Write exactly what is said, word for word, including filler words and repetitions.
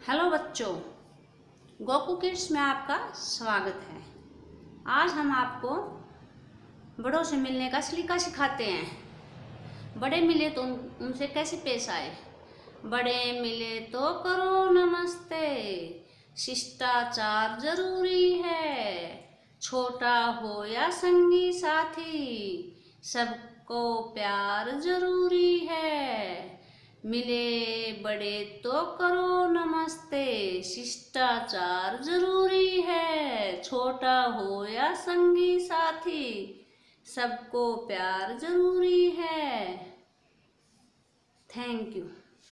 Hello बच्चों, Goku kids में आपका स्वागत है। आज हम आपको बड़ों से मिलने का सलीका सिखाते हैं। बड़े मिले तो उन, उनसे कैसे पेश आए। बड़े मिले तो करो नमस्ते, शिष्टाचार जरूरी है। छोटा हो या संगी साथी, सबको प्यार जरूरी है। मिले बड़े तो करो नमस्ते, शिष्टाचार जरूरी है। छोटा हो या संगी साथी, सबको प्यार जरूरी है। Thank you.